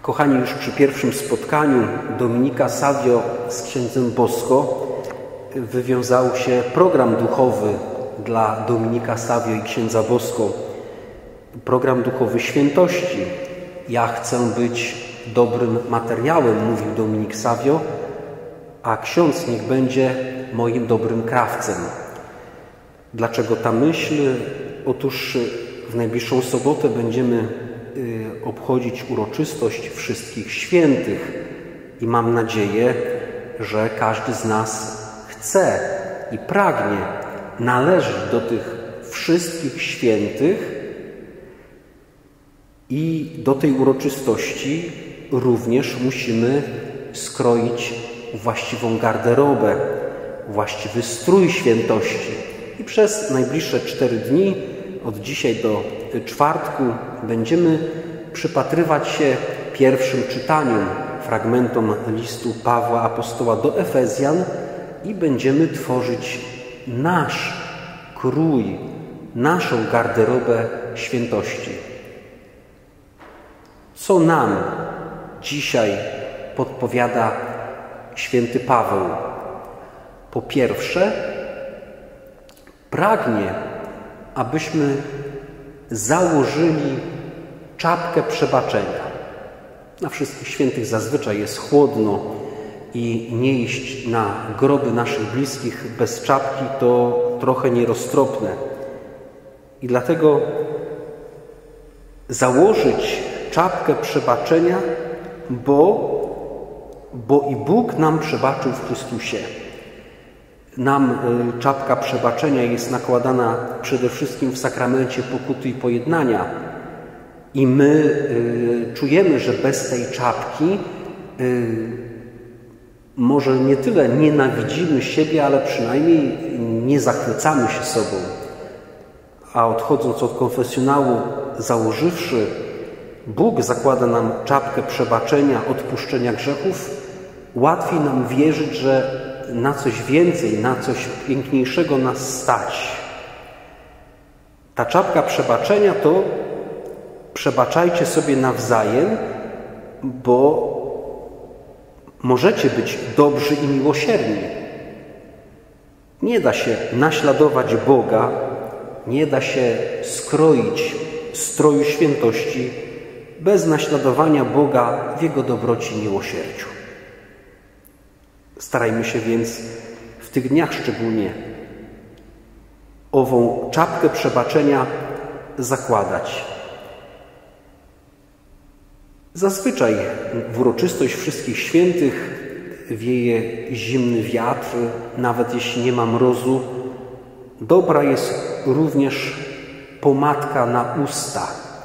Kochani, już przy pierwszym spotkaniu Dominika Savio z księdzem Bosko wywiązał się program duchowy dla Dominika Savio i księdza Bosko. Program duchowy świętości. Ja chcę być dobrym materiałem, mówił Dominik Savio, a ksiądz niech będzie moim dobrym krawcem. Dlaczego ta myśl? Otóż w najbliższą sobotę będziemy obchodzić uroczystość wszystkich świętych i mam nadzieję, że każdy z nas chce i pragnie należeć do tych wszystkich świętych i do tej uroczystości również musimy skroić właściwą garderobę, właściwy strój świętości. I przez najbliższe 4 dni, od dzisiaj do czwartku, będziemy przypatrywać się pierwszym czytaniom, fragmentom listu Pawła Apostoła do Efezjan i będziemy tworzyć nasz krój, naszą garderobę świętości. Co nam dzisiaj podpowiada święty Paweł? Po pierwsze, pragnie, abyśmy założyli czapkę przebaczenia. Na wszystkich świętych zazwyczaj jest chłodno i nie iść na groby naszych bliskich bez czapki to trochę nieroztropne. I dlatego założyć czapkę przebaczenia, bo i Bóg nam przebaczył w Chrystusie. Nam czapka przebaczenia jest nakładana przede wszystkim w sakramencie pokuty i pojednania. I my czujemy, że bez tej czapki może nie tyle nienawidzimy siebie, ale przynajmniej nie zachwycamy się sobą. A odchodząc od konfesjonału, założywszy, Bóg zakłada nam czapkę przebaczenia, odpuszczenia grzechów, łatwiej nam wierzyć, że na coś więcej, na coś piękniejszego nas stać. Ta czapka przebaczenia to przebaczajcie sobie nawzajem, bo możecie być dobrzy i miłosierni. Nie da się naśladować Boga, nie da się skroić stroju świętości bez naśladowania Boga w Jego dobroci i miłosierdziu. Starajmy się więc w tych dniach szczególnie ową czapkę przebaczenia zakładać. Zazwyczaj w uroczystość wszystkich świętych wieje zimny wiatr, nawet jeśli nie ma mrozu. Dobra jest również pomadka na usta.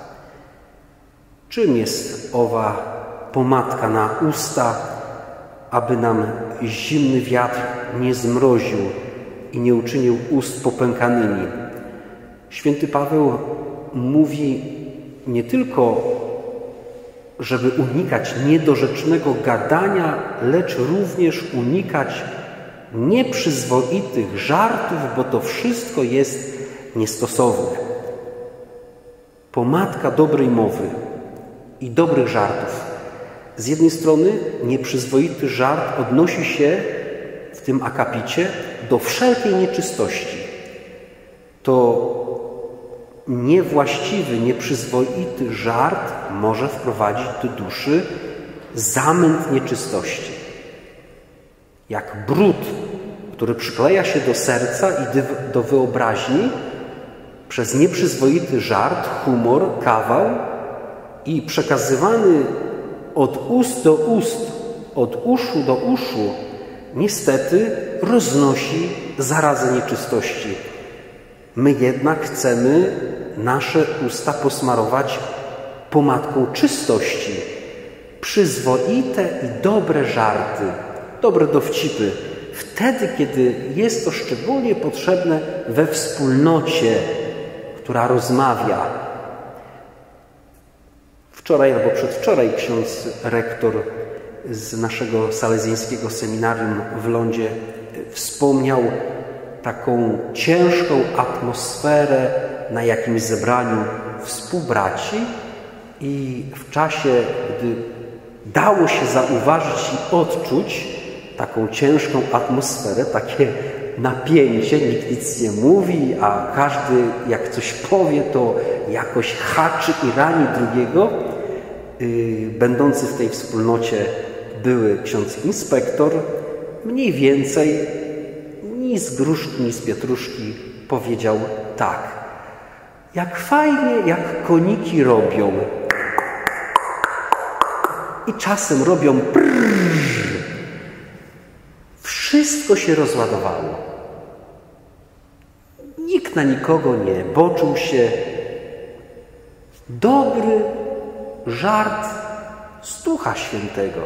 Czym jest owa pomadka na usta, aby nam zimny wiatr nie zmroził i nie uczynił ust popękanymi? Święty Paweł mówi nie tylko, żeby unikać niedorzecznego gadania, lecz również unikać nieprzyzwoitych żartów, bo to wszystko jest niestosowne. Pomadka dobrej mowy i dobrych żartów. Z jednej strony nieprzyzwoity żart odnosi się w tym akapicie do wszelkiej nieczystości. To niewłaściwy, nieprzyzwoity żart może wprowadzić do duszy zamęt nieczystości. Jak brud, który przykleja się do serca i do wyobraźni przez nieprzyzwoity żart, humor, kawał i przekazywany od ust do ust, od uszu do uszu, niestety roznosi zarazę nieczystości. My jednak chcemy nasze usta posmarować pomadką czystości. Przyzwoite i dobre żarty, dobre dowcipy. Wtedy, kiedy jest to szczególnie potrzebne we wspólnocie, która rozmawia. Wczoraj albo przedwczoraj ksiądz rektor z naszego salezjańskiego seminarium w Lądzie wspomniał taką ciężką atmosferę na jakimś zebraniu współbraci i w czasie, gdy dało się zauważyć i odczuć taką ciężką atmosferę, takie napięcie, nikt nic nie mówi, a każdy jak coś powie, to jakoś haczy i rani drugiego. Będący w tej wspólnocie były ksiądz inspektor, mniej więcej ni z gruszki, ni z pietruszki powiedział tak: jak fajnie, jak koniki robią. I czasem robią prrrr. Wszystko się rozładowało. Nikt na nikogo nie boczył się. Dobry żart z Ducha Świętego.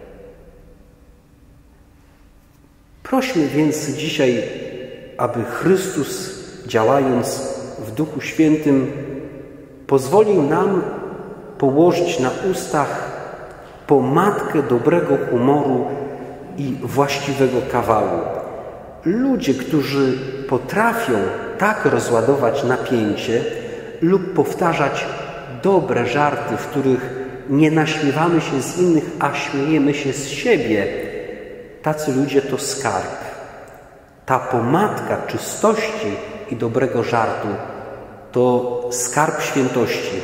Prośmy więc dzisiaj, aby Chrystus, działając w Duchu Świętym, pozwolił nam położyć na ustach pomadkę dobrego humoru i właściwego kawału. Ludzie, którzy potrafią tak rozładować napięcie lub powtarzać dobre żarty, w których nie naśmiewamy się z innych, a śmiejemy się z siebie, tacy ludzie to skarb. Ta pomadka czystości i dobrego żartu to skarb świętości.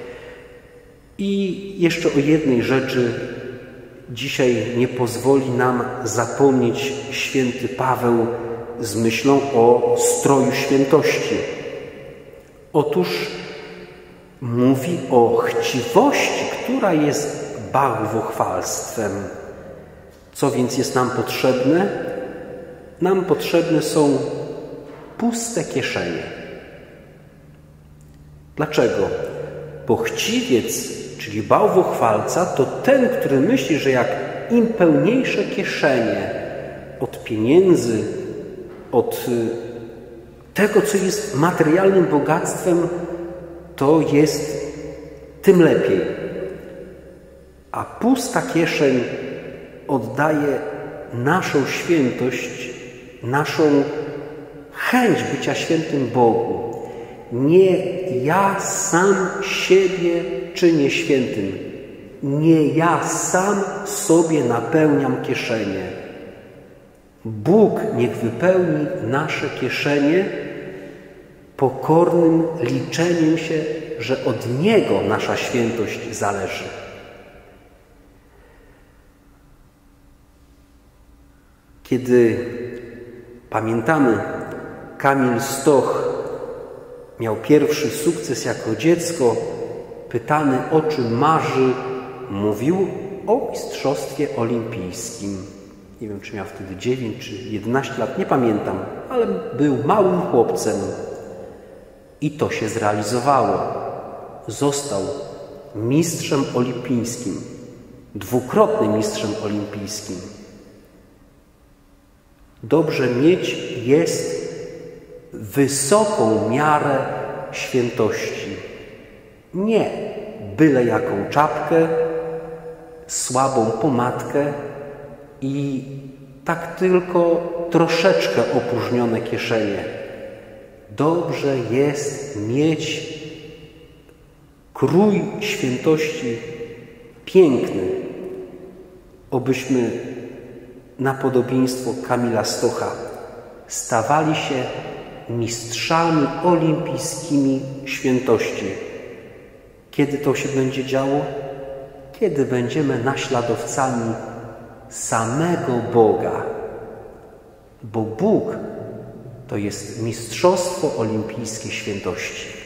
I jeszcze o jednej rzeczy dzisiaj nie pozwoli nam zapomnieć święty Paweł z myślą o stroju świętości. Otóż mówi o chciwości, która jest bałwochwalstwem. Co więc jest nam potrzebne? Nam potrzebne są puste kieszenie. Dlaczego? Bo chciwiec, czyli bałwochwalca, to ten, który myśli, że jak im pełniejsze kieszenie od pieniędzy, od tego, co jest materialnym bogactwem, to jest tym lepiej. A pusta kieszeń oddaje naszą świętość, naszą chęć bycia świętym Bogu. Nie ja sam siebie czynię świętym. Nie ja sam sobie napełniam kieszenie. Bóg niech wypełni nasze kieszenie pokornym liczeniem się, że od Niego nasza świętość zależy. Kiedy pamiętamy, Kamil Stoch miał pierwszy sukces jako dziecko, pytany, o czym marzy, mówił o mistrzostwie olimpijskim. Nie wiem, czy miał wtedy 9 czy 11 lat, nie pamiętam, ale był małym chłopcem. I to się zrealizowało. Został mistrzem olimpijskim, dwukrotnym mistrzem olimpijskim. Dobrze mieć jest wysoką miarę świętości. Nie byle jaką czapkę, słabą pomadkę i tak tylko troszeczkę opróżnione kieszenie. Dobrze jest mieć krój świętości piękny, obyśmy na podobieństwo Kamila Stocha stawali się mistrzami olimpijskimi świętości. Kiedy to się będzie działo? Kiedy będziemy naśladowcami samego Boga. Bo Bóg to jest mistrzostwo olimpijskie świętości.